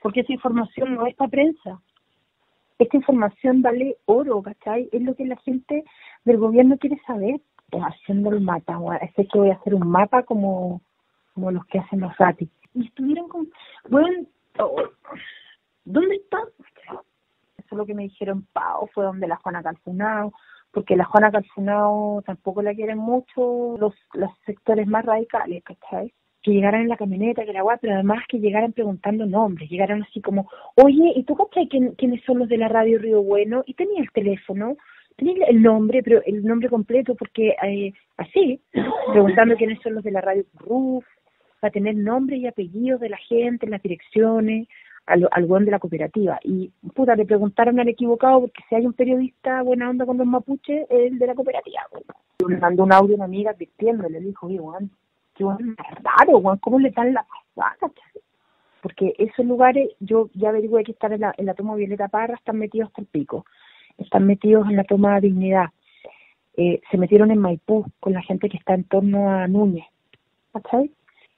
porque esa información no es para prensa. Esta información vale oro, ¿cachai? Es lo que la gente del gobierno quiere saber. Pues haciendo el mapa, es que voy a hacer un mapa como los que hacen los ratis. Y estuvieron con, bueno, ¿dónde están? Eso es lo que me dijeron, Pau, fue donde la Juana Calfunao, porque la Juana Calfunao tampoco la quieren mucho los sectores más radicales, ¿cachai? Que llegaran en la camioneta, que la guay, pero además que llegaran preguntando nombres, llegaran así como, oye, ¿y tú cachai quiénes son los de la radio Río Bueno? Y tenía el teléfono, tenía el nombre, pero el nombre completo, porque así, preguntando quiénes son los de la radio RUF, para tener nombre y apellidos de la gente, las direcciones, al buen de la cooperativa. Y, puta, le preguntaron al equivocado, porque si hay un periodista buena onda con los mapuches, es el de la cooperativa. Me mandó un audio a una amiga advirtiéndole, le dijo, oye, Juan, qué bueno, raro, Juan, ¿cómo le dan la pasada, cachai? Porque esos lugares, yo ya averigué que están en la toma Violeta Parra, están metidos hasta el pico, están metidos en la toma Dignidad, se metieron en Maipú con la gente que está en torno a Núñez, ¿cachai?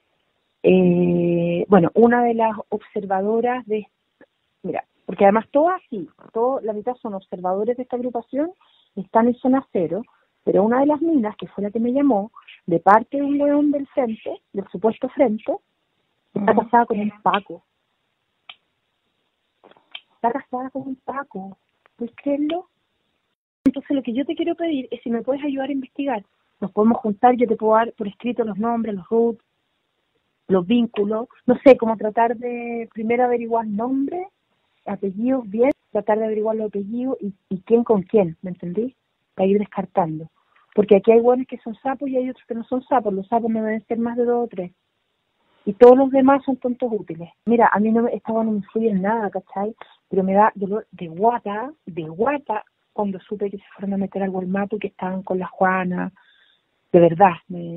Bueno, una de las observadoras mira, porque además todas sí, la mitad son observadores de esta agrupación, están en zona cero, pero una de las minas, que fue la que me llamó, de parte de un león del frente, del supuesto frente, está casada con un Paco. Está casada con un Paco. ¿Puedes creerlo? Entonces lo que yo te quiero pedir es si me puedes ayudar a investigar. Nos podemos juntar, yo te puedo dar por escrito los nombres, los roots, los vínculos, no sé, como tratar de primero averiguar nombres, apellidos bien, tratar de averiguar los apellidos y quién con quién, ¿me entendí? Para ir descartando. Porque aquí hay buenos que son sapos y hay otros que no son sapos. Los sapos no deben ser más de 2 o 3. Y todos los demás son tontos útiles. Mira, a mí esta no me influye en nada, ¿cachai? Pero me da dolor de guata, cuando supe que se fueron a meter al Gualmapu y que estaban con la Juana. De verdad,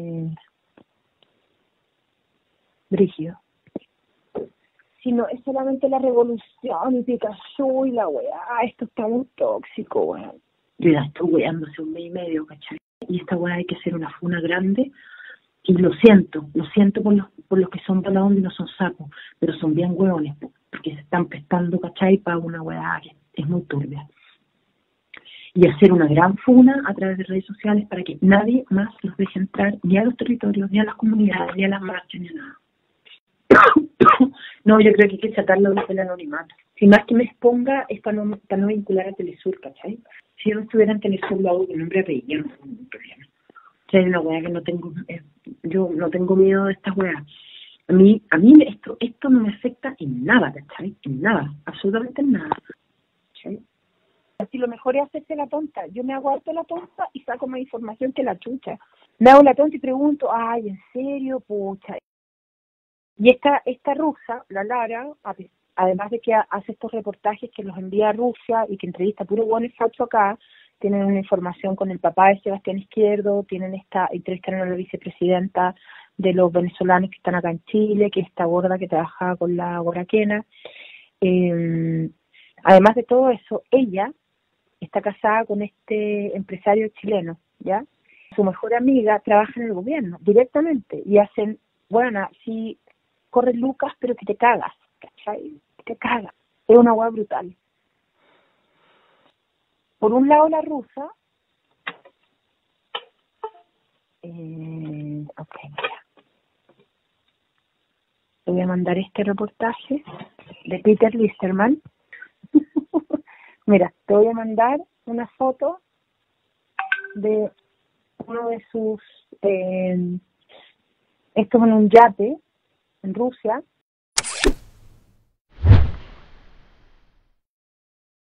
brígido. Si no, es solamente la revolución y Pikachu y la weá. Esto está muy tóxico, weón. Yo ya estoy weando hace 1 mes y medio, ¿cachai? Y esta weá hay que hacer una funa grande. Y lo siento por los que son de la onda y no son sapos, pero son bien hueones, porque se están prestando, ¿cachai? Para una weá que es muy turbia. Y hacer una gran funa a través de redes sociales para que nadie más los deje entrar ni a los territorios, ni a las comunidades, ni a las marchas, ni a nada. No, yo creo que hay que sacarlo del anonimato. Si más que me exponga es para no vincular a Telesur, ¿cachai? Si yo no estuviera en Telesur, lo hago con nombre y apellido, no tengo ningún problema. O sea, es una weá que no tengo, yo no tengo miedo de estas weas. A mí esto no me afecta en nada, ¿cachai? En nada, absolutamente en nada. ¿Cachai? Así lo mejor es hacerse la tonta. Yo me hago harto la tonta y saco más información que la chucha. Me hago la tonta y pregunto, ay, ¿en serio? Pucha. Y esta rusa, la Lara, además de que hace estos reportajes que los envía a Rusia y que entrevista a puro buenos facho acá, tienen una información con el papá de Sebastián Izquierdo, entrevistaron a la vicepresidenta de los venezolanos que están acá en Chile, que es esta gorda que trabajaba con la Goraquena. Además de todo eso, ella está casada con este empresario chileno, ¿ya? Su mejor amiga trabaja en el gobierno directamente y hacen, bueno, sí, corre lucas, pero que te cagas, ¿cachai? Que te cagas. Es una hueá brutal. Por un lado la rusa, ok, mira. Te voy a mandar este reportaje de Peter Listerman. Mira, te voy a mandar una foto de uno de sus, esto es en un yate en Rusia,